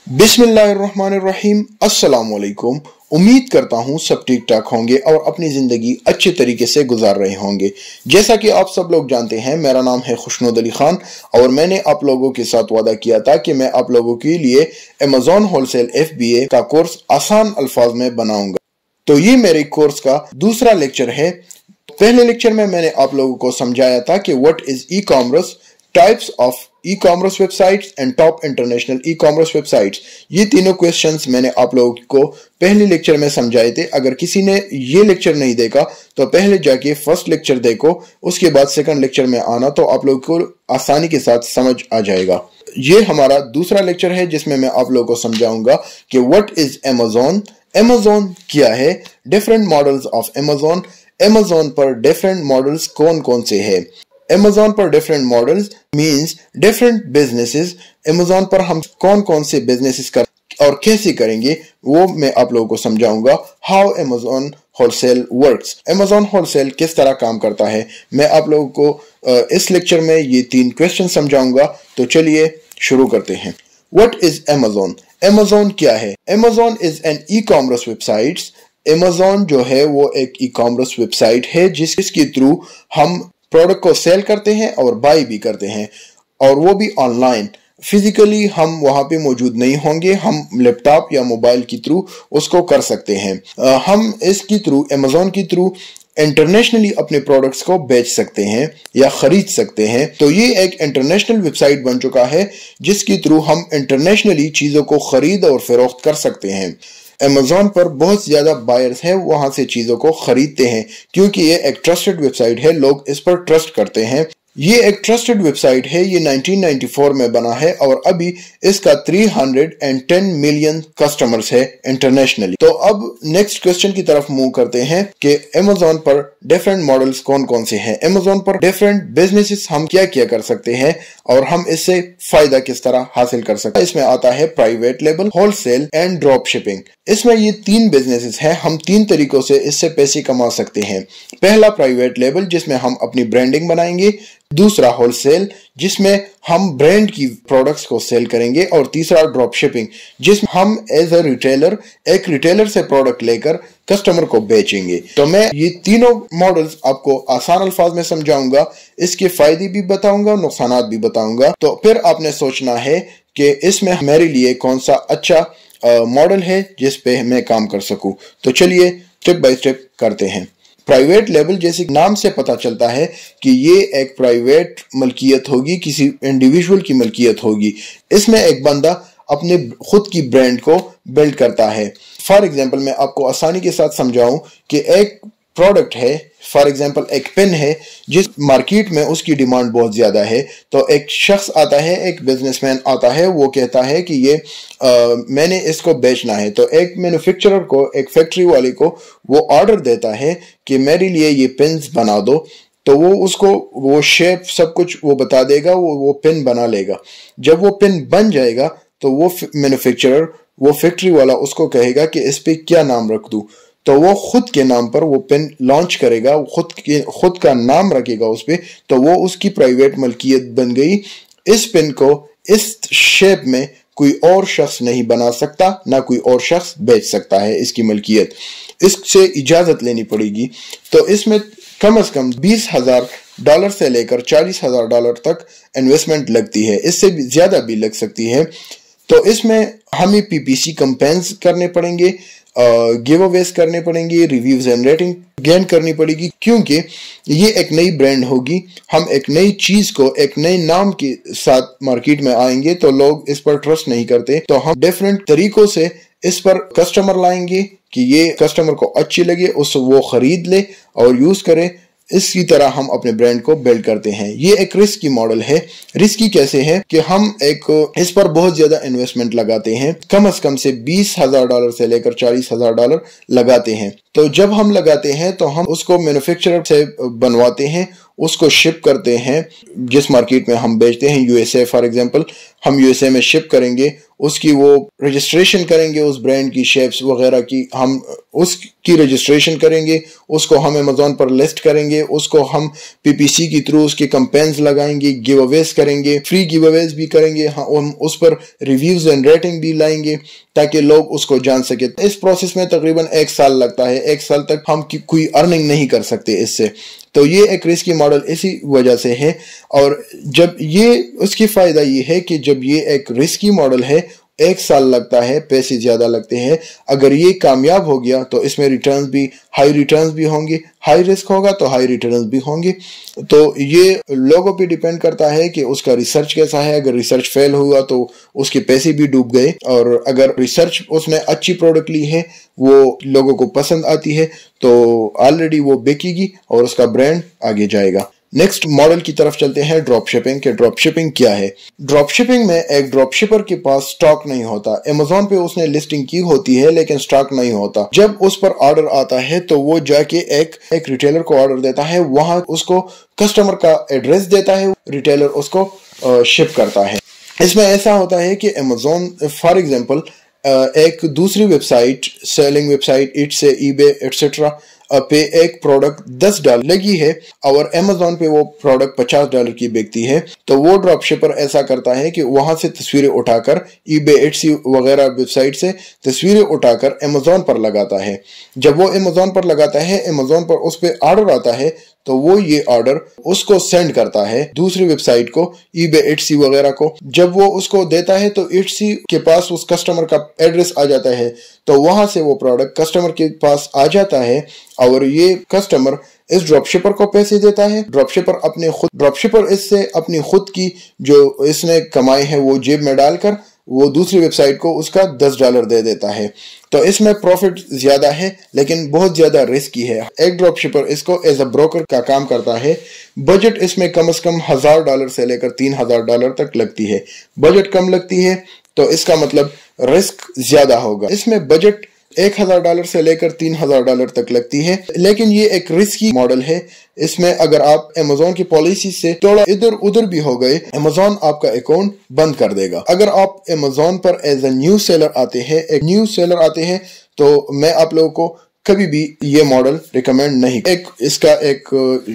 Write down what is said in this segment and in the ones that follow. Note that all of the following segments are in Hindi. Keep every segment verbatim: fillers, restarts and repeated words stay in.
बिस्मिल्लाहिर्रहमानिर्रहीम। अस्सलाम वालेकुम। उम्मीद करता हूँ सब ठीक ठाक होंगे और अपनी जिंदगी अच्छे तरीके से गुजार रहे होंगे। जैसा कि आप सब लोग जानते हैं, मेरा नाम है खुशनूद अली खान और मैंने आप लोगों के साथ वादा किया था कि मैं आप लोगों के लिए Amazon wholesale F B A का कोर्स आसान अल्फाज में बनाऊंगा। तो ये मेरे कोर्स का दूसरा लेक्चर है। पहले लेक्चर में मैंने आप लोगों को समझाया था कि what is e commerce, types of e commerce websites and top international e commerce websites. ये तीनों क्वेश्चंस मैंने आप लोगों को पहले लेक्चर में समझाए थे। अगर किसी ने ये लेक्चर नहीं देखा तो पहले जाके फर्स्ट लेक्चर देखो, उसके बाद सेकंड लेक्चर में आना, तो आप लोगों को आसानी के साथ समझ आ जाएगा। ये हमारा दूसरा लेक्चर है जिसमें मैं आप लोगों को समझाऊंगा कि व्हाट इज अमेज़न, अमेज़न क्या है, different models of Amazon, Amazon पर डिफरेंट मॉडल्स कौन कौन से है। अमेज़न पर different models means different businesses. Amazon पर हम कौन कौन से बिजनेसेस कर और कैसे करेंगे वो मैं आप लोगों को समझाऊंगा। How Amazon wholesale works, Amazon wholesale किस तरह काम करता है, मैं आप लोगों को इस लेक्चर में ये तीन क्वेश्चन समझाऊंगा। तो चलिए शुरू करते हैं। व्हाट इज अमेज़न, अमेज़न क्या है। Amazon is an e commerce website. Amazon जो है वो एक ई कॉमर्स वेबसाइट है जिसके थ्रू हम प्रोडक्ट को सेल करते हैं और बाय भी करते हैं, और वो भी ऑनलाइन। फिजिकली हम वहां पे मौजूद नहीं होंगे, हम लैपटॉप या मोबाइल के थ्रू उसको कर सकते हैं। आ, हम इसके थ्रू, अमेज़न के थ्रू इंटरनेशनली अपने प्रोडक्ट्स को बेच सकते हैं या खरीद सकते हैं। तो ये एक इंटरनेशनल वेबसाइट बन चुका है जिसके थ्रू हम इंटरनेशनली चीजों को खरीद और फरोख्त कर सकते हैं। अमेज़न पर बहुत ज्यादा बायर्स हैं, वहां से चीजों को खरीदते हैं क्योंकि ये एक ट्रस्टेड वेबसाइट है, लोग इस पर ट्रस्ट करते हैं। ये एक ट्रस्टेड वेबसाइट है, ये नाइनटीन नाइंटी फोर में बना है और अभी इसका तीन सौ दस मिलियन कस्टमर्स है इंटरनेशनली। तो अब नेक्स्ट क्वेश्चन की तरफ मूव करते हैं कि अमेज़न पर डिफरेंट मॉडल्स कौन कौन से हैं। अमेज़न पर डिफरेंट बिजनेसेस हम क्या क्या कर सकते हैं और हम इससे फायदा किस तरह हासिल कर सकते हैं। इसमें आता है private label, wholesale and drop shipping. इसमें ये तीन बिजनेसेस हैं, हम तीन तरीकों से इससे पैसे कमा सकते हैं। पहला प्राइवेट लेबल जिसमें हम अपनी ब्रांडिंग बनाएंगे, दूसरा होलसेल जिसमें हम ब्रांड की प्रोडक्ट्स को सेल करेंगे, और तीसरा ड्रॉप शिपिंग जिसमें हम एज अ रिटेलर एक रिटेलर से प्रोडक्ट लेकर कस्टमर को बेचेंगे। तो मैं ये तीनों मॉडल्स आपको आसान अल्फाज में समझाऊंगा, इसके फायदे भी बताऊंगा, नुकसान भी बताऊंगा। तो फिर आपने सोचना है कि इसमें मेरे लिए कौन सा अच्छा मॉडल है जिस पे मैं काम कर सकूं। तो चलिए स्टेप बाय स्टेप करते हैं। प्राइवेट लेबल जैसे नाम से पता चलता है कि ये एक प्राइवेट मलकियत होगी, किसी इंडिविजुअल की मलकियत होगी। इसमें एक बंदा अपने खुद की ब्रांड को बिल्ड करता है। फॉर एग्जांपल मैं आपको आसानी के साथ समझाऊं कि एक प्रोडक्ट है, फॉर एग्जांपल एक पेन है जिस मार्केट में उसकी डिमांड बहुत ज्यादा है। तो एक शख्स आता है, एक बिजनेसमैन आता है, वो कहता है कि ये आ, मैंने इसको बेचना है। तो एक मैन्युफैक्चरर को, एक फैक्ट्री वाले को वो ऑर्डर देता है कि मेरे लिए ये पेन्स बना दो। तो वो उसको वो शेप सब कुछ वो बता देगा, वो वो पेन बना लेगा। जब वो पेन बन जाएगा तो वो मैन्युफैक्चरर, वो फैक्ट्री वाला उसको कहेगा कि इस पे क्या नाम रख दूं। तो वो खुद के नाम पर वो पेन लॉन्च करेगा, खुद के खुद का नाम रखेगा उस पे। तो वो उसकी प्राइवेट मलकियत बन गई। इस पेन को इस शेप में कोई और शख्स नहीं बना सकता, ना कोई और शख्स बेच सकता है इसकी मलकियत, इससे इजाजत लेनी पड़ेगी। तो इसमें कम से कम बीस हजार डॉलर से लेकर चालीस हजार डॉलर तक इन्वेस्टमेंट लगती है, इससे भी ज्यादा भी लग सकती है। तो इसमें हमें पीपीसी कैंपेन्स करने पड़ेंगे, गिव अवेज करने पड़ेंगे, रिव्यूज एंड रेटिंग गेन करनी पड़ेगी, क्योंकि ये एक नई ब्रांड होगी। हम एक नई चीज को एक नए नाम के साथ मार्केट में आएंगे तो लोग इस पर ट्रस्ट नहीं करते। तो हम डिफरेंट तरीकों से इस पर कस्टमर लाएंगे कि ये कस्टमर को अच्छी लगे, उस वो खरीद ले और यूज करे। इसी तरह हम अपने ब्रांड को बिल्ड करते हैं। ये एक रिस्की मॉडल है। रिस्की कैसे है कि हम एक इस पर बहुत ज्यादा इन्वेस्टमेंट लगाते हैं, कम से कम से बीस हजार डॉलर से लेकर चालीस हजार डॉलर लगाते हैं। तो जब हम लगाते हैं तो हम उसको मैन्युफैक्चरर से बनवाते हैं, उसको शिप करते हैं जिस मार्केट में हम बेचते हैं, यूएसए फॉर एग्जांपल, हम यूएसए में शिप करेंगे, उसकी वो रजिस्ट्रेशन करेंगे, उस ब्रांड की शेप्स वगैरह की हम उसकी रजिस्ट्रेशन करेंगे, उसको हम अमेज़ॉन पर लिस्ट करेंगे, उसको हम पीपीसी के थ्रू उसके कैंपेन्स लगाएंगे, गिव अवेज करेंगे, फ्री गिव अवेज भी करेंगे, हम उस पर रिव्यूज एंड रेटिंग भी लाएंगे ताकि लोग उसको जान सके। इस प्रोसेस में तकरीबन एक साल लगता है, एक साल तक हम कोई अर्निंग नहीं कर सकते इससे। तो ये एक रिस्की मॉडल इसी वजह से है। और जब ये उसकी फायदा ये है कि जब ये एक रिस्की मॉडल है, एक साल लगता है, पैसे ज्यादा लगते हैं, अगर ये कामयाब हो गया तो इसमें रिटर्न्स भी हाई रिटर्न्स भी होंगे, हाई रिस्क होगा तो हाई रिटर्न्स भी होंगे। तो ये लोगों पे डिपेंड करता है कि उसका रिसर्च कैसा है। अगर रिसर्च फेल हुआ तो उसके पैसे भी डूब गए, और अगर रिसर्च उसने अच्छी प्रोडक्ट ली है, वो लोगों को पसंद आती है, तो ऑलरेडी वो बिकेगी और उसका ब्रांड आगे जाएगा। नेक्स्ट मॉडल की तरफ चलते हैं, ड्रॉप शिपिंग के। ड्रॉप शिपिंग क्या है? ड्रॉप शिपिंग में एक ड्रॉप शिपर के पास स्टॉक नहीं होता। अमेज़ॉन पे उसने लिस्टिंग की होती है लेकिन स्टॉक नहीं होता। जब उस पर ऑर्डर आता है तो वो जाके एक एक रिटेलर को ऑर्डर देता है, वहां उसको कस्टमर का एड्रेस देता है, रिटेलर उसको शिप करता है। इसमें ऐसा होता है कि अमेज़ॉन फॉर एग्जांपल एक दूसरी website, selling website Etsy eBay etcetera पे एक प्रोडक्ट दस डॉलर लगी है और अमेज़ॉन पे वो प्रोडक्ट पचास डॉलर की बिकती है, तो वो ड्रॉप शिपर ऐसा करता है कि वहां से तस्वीरें उठाकर ईबे एटसी वगैरह वेबसाइट से तस्वीरें उठाकर अमेज़ॉन पर लगाता है। जब वो अमेज़ॉन पर लगाता है, अमेज़ॉन पर उस पर ऑर्डर आता है, तो वो ये ऑर्डर उसको सेंड करता है दूसरी वेबसाइट को, ईबे एटसी वगैरह को। जब वो उसको देता है तो एटसी के पास उस कस्टमर का एड्रेस आ जाता है, तो वहां से वो प्रोडक्ट कस्टमर के पास आ जाता है और ये कस्टमर इस ड्रॉपशिपर को पैसे देता है। ड्रॉपशिपर अपने खुद ड्रॉपशिपर इससे अपनी खुद की जो इसने कमाई है वो जेब में डालकर वो दूसरी वेबसाइट को उसका दस डॉलर दे देता है। तो इसमें प्रॉफिट ज्यादा है लेकिन बहुत ज्यादा रिस्की है। एक ड्रॉपशिपर इसको एज अ ब्रोकर का काम करता है। बजट इसमें कम से कम हजार डॉलर से लेकर तीन हजार डॉलर तक लगती है। बजट कम लगती है तो इसका मतलब रिस्क ज्यादा होगा। इसमें बजट एक हजार डॉलर से लेकर तीन हजार डॉलर तक लगती है, लेकिन ये एक रिस्की मॉडल है। इसमें अगर आप अमेज़ॉन की पॉलिसी से थोड़ा इधर उधर भी हो गए, अमेज़ॉन आपका अकाउंट बंद कर देगा। अगर आप अमेज़ॉन पर एज ए न्यू सेलर आते हैं, एक न्यू सेलर आते हैं, तो मैं आप लोगों को कभी भी ये मॉडल रिकमेंड नहीं। एक इसका एक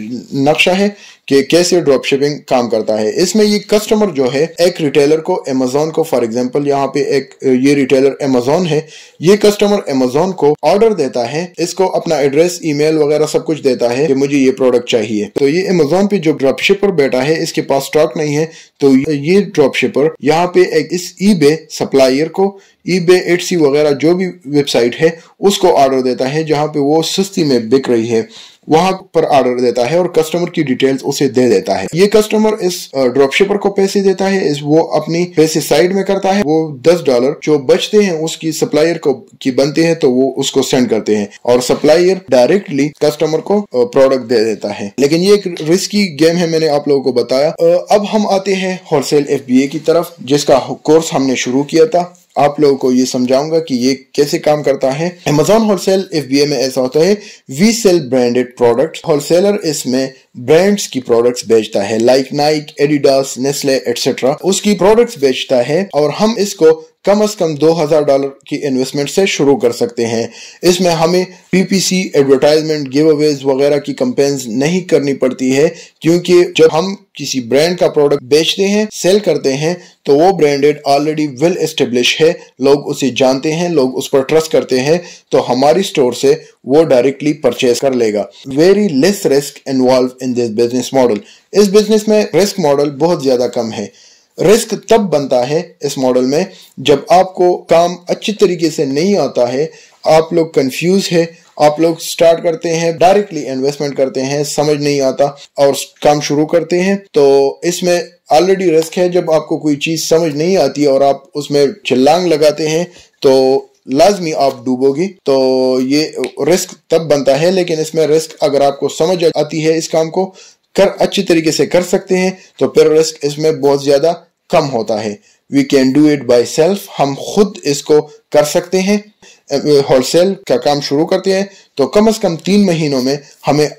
नक्शा है कि कैसे ड्रॉप शिपिंग काम करता है। इसमें ये कस्टमर जो है एक रिटेलर को, अमेज़ॉन को फॉर एग्जांपल यहाँ पे एक ये रिटेलर अमेज़ॉन है, ये कस्टमर अमेज़ॉन को ऑर्डर देता है, इसको अपना एड्रेस, ईमेल वगैरह सब कुछ देता है कि मुझे ये प्रोडक्ट चाहिए। तो ये अमेज़ॉन पे जो ड्रॉप शिपर बैठा है, इसके पास स्टॉक नहीं है, तो ये ड्रॉप शिपर यहाँ पे एक इस ईबे सप्लायर को, ईबे एटसी वगैरह जो भी वेबसाइट है उसको ऑर्डर देता है जहां पे वो सस्ती में बिक रही है, वहां पर ऑर्डर देता है और कस्टमर की डिटेल्स उसे दे देता है। ये कस्टमर इस ड्रॉपशिपर को पैसे देता है, इस वो अपनी पैसे साइड में करता है, वो दस डॉलर जो बचते हैं उसकी सप्लायर को की बनते हैं तो वो उसको सेंड करते हैं और सप्लायर डायरेक्टली कस्टमर को प्रोडक्ट दे देता है। लेकिन ये एक रिस्की गेम है, मैंने आप लोगों को बताया। अब हम आते हैं होलसेल एफबीए की तरफ, जिसका कोर्स हमने शुरू किया था। आप लोगों को ये समझाऊंगा कि ये कैसे काम करता है। अमेज़ॉन होलसेल एफबीए में ऐसा होता है, we sell branded product. Wholesaler इसमें ब्रांड्स की प्रोडक्ट्स बेचता है, like Nike, Adidas, Nestle etcetera, उसकी प्रोडक्ट्स बेचता है और हम इसको कम से कम दो हजार डॉलर की इन्वेस्टमेंट से शुरू कर सकते हैं। इसमें हमें पीपीसी, एडवर्टाइजमेंट, गिव अवेज वगैरह की कैंपेन्स नहीं करनी पड़ती है, क्योंकि जब हम किसी ब्रांड का प्रोडक्ट बेचते हैं, सेल करते हैं, तो वो ब्रांडेड ऑलरेडी वेल एस्टेब्लिश है, लोग उसे जानते हैं, लोग उस पर ट्रस्ट करते हैं, तो हमारी स्टोर से वो डायरेक्टली परचेज कर लेगा। Very less risk involve in this business model. इस बिजनेस में रिस्क मॉडल बहुत ज्यादा कम है। रिस्क तब बनता है इस मॉडल में जब आपको काम अच्छी तरीके से नहीं आता है, आप लोग कंफ्यूज है, आप लोग स्टार्ट करते हैं, डायरेक्टली इन्वेस्टमेंट करते हैं, समझ नहीं आता और काम शुरू करते हैं, तो इसमें ऑलरेडी रिस्क है। जब आपको कोई चीज समझ नहीं आती और आप उसमें छलांग लगाते हैं तो लाजमी आप डूबोगे। तो ये रिस्क तब बनता है, लेकिन इसमें रिस्क अगर आपको समझ आती है, इस काम को कर अच्छी तरीके से कर सकते हैं, तो फिर रिस्क इसमें बहुत ज्यादा कम होता है। We can do it by self, हम खुद इसको कर सकते हैं। होलसेल का काम शुरू करते हैं तो कम से कम तीन महीनों में हमें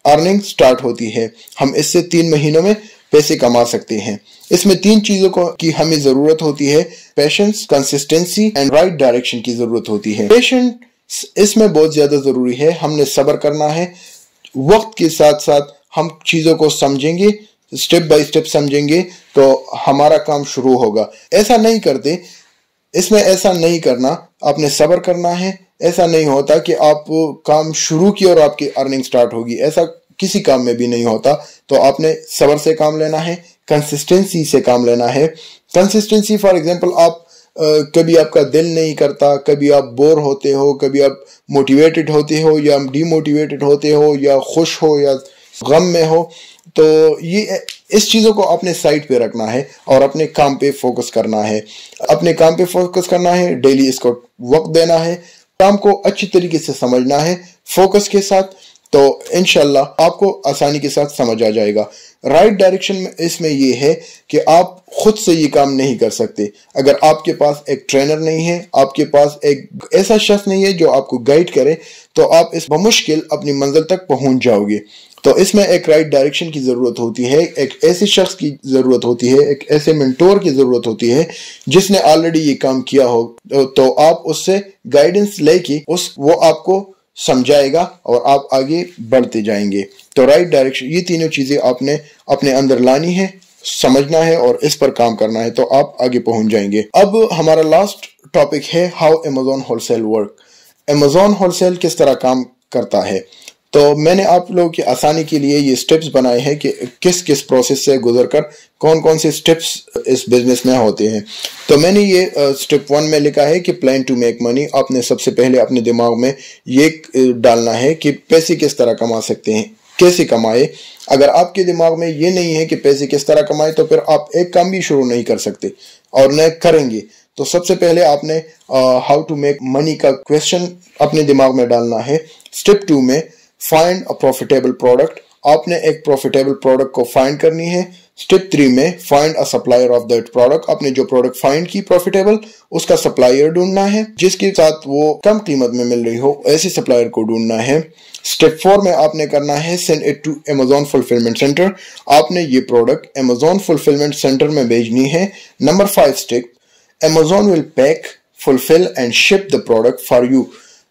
अर्निंग स्टार्ट होती है। हम इससे तीन महीनों में पैसे कमा सकते हैं। इसमें तीन चीजों को की हमें जरूरत होती है, patience, consistency and right direction की जरूरत होती है। पेशेंस इसमें बहुत ज्यादा जरूरी है, हमने सब्र करना है। वक्त के साथ साथ हम चीजों को समझेंगे, स्टेप बाय स्टेप समझेंगे तो हमारा काम शुरू होगा। ऐसा नहीं करते, इसमें ऐसा नहीं करना, आपने सब्र करना है। ऐसा नहीं होता कि आप काम शुरू किया और आपकी अर्निंग स्टार्ट होगी, ऐसा किसी काम में भी नहीं होता। तो आपने सब्र से काम लेना है, कंसिस्टेंसी से काम लेना है। कंसिस्टेंसी फॉर एग्जांपल, आप Uh, कभी आपका दिल नहीं करता, कभी आप बोर होते हो, कभी आप मोटिवेटेड होते हो या डीमोटिवेटेड होते हो, या खुश हो या गम में हो, तो ये इस चीज़ों को अपने साइड पे रखना है और अपने काम पे फोकस करना है। अपने काम पे फोकस करना है, डेली इसको वक्त देना है, काम को अच्छी तरीके से समझना है फोकस के साथ, तो इंशाल्लाह आपको आसानी के साथ समझ आ जाएगा। राइट डायरेक्शन में इसमें यह है कि आप खुद से ये काम नहीं कर सकते। अगर आपके पास एक ट्रेनर नहीं है, आपके पास एक ऐसा शख्स नहीं है जो आपको गाइड करे, तो आप इस बमुश्किल अपनी मंजिल तक पहुंच जाओगे। तो इसमें एक राइट डायरेक्शन की जरूरत होती है, एक ऐसे शख्स की जरूरत होती है, एक ऐसे मेंटोर की जरूरत होती है जिसने ऑलरेडी ये काम किया हो, तो आप उससे गाइडेंस लेके उस वो आपको समझाएगा और आप आगे बढ़ते जाएंगे। तो राइट डायरेक्शन, ये तीनों चीजें आपने अपने अंदर लानी है, समझना है और इस पर काम करना है, तो आप आगे पहुंच जाएंगे। अब हमारा लास्ट टॉपिक है how Amazon wholesale work. Amazon wholesale किस तरह काम करता है। तो मैंने आप लोगों की आसानी के लिए ये स्टेप्स बनाए हैं कि किस किस प्रोसेस से गुजरकर कौन कौन से स्टेप्स इस बिजनेस में होते हैं। तो मैंने ये स्टेप वन में लिखा है कि प्लान टू मेक मनी। आपने सबसे पहले अपने दिमाग में ये डालना है कि पैसे किस तरह कमा सकते हैं, कैसे कमाए। अगर आपके दिमाग में ये नहीं है कि पैसे किस तरह कमाए, तो फिर आप एक काम भी शुरू नहीं कर सकते और न करेंगे। तो सबसे पहले आपने हाउ टू मेक मनी का क्वेश्चन अपने दिमाग में डालना है। स्टेप टू में फाइंड अ प्रॉफिटेबल प्रोडक्ट, आपने एक प्रॉफिटेबल प्रोडक्ट को फाइंड करनी है। स्टेप थ्री में find a supplier of that product, आपने जो प्रोडक्ट फाइंड की प्रॉफिटेबल, उसका सप्लायर ढूंढना है जिसके साथ वो कम कीमत में मिल रही हो, ऐसे सप्लायर को ढूंढना है। स्टेप फोर में आपने करना है send it to Amazon fulfilment centre, आपने ये प्रोडक्ट अमेज़न फुलफिलमेंट सेंटर में भेजनी है। Number five step, Amazon will pack, fulfil and ship the product for you.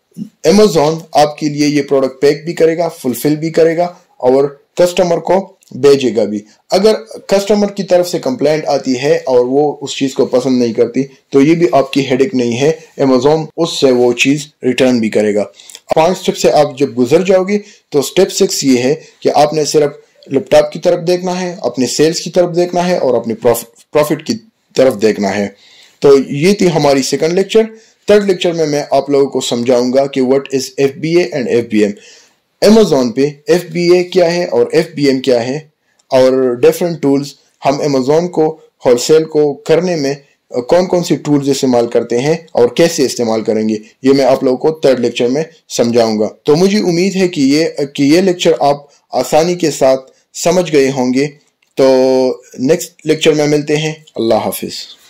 Amazon आपके लिए ये प्रोडक्ट पैक भी करेगा, फुलफिल भी करेगा और कस्टमर को भेजेगा भी। अगर कस्टमर की तरफ से कंप्लेंट आती है और वो उस चीज को पसंद नहीं करती, तो ये भी आपकी हेडेक नहीं है, अमेज़न उससे वो चीज रिटर्न भी करेगा। पांच स्टेप से आप जब गुजर जाओगे, तो स्टेप सिक्स ये है कि आपने सिर्फ लैपटॉप की तरफ देखना है, अपने सेल्स की तरफ देखना है और अपनी प्रॉफिट की तरफ देखना है। तो ये थी हमारी सेकंड लेक्चर। थर्ड लेक्चर में मैं आप लोगों को समझाऊंगा कि what is F B A and F B M. Amazon पे एफ बी ए क्या है और एफ बी एम क्या है, और डिफरेंट टूल्स हम अमेज़न को होलसेल को करने में कौन कौन सी टूल्स इस्तेमाल करते हैं और कैसे इस्तेमाल करेंगे, ये मैं आप लोगों को थर्ड लेक्चर में समझाऊंगा। तो मुझे उम्मीद है कि ये कि ये लेक्चर आप आसानी के साथ समझ गए होंगे। तो नेक्स्ट लेक्चर में मिलते हैं। अल्लाह हाफिज।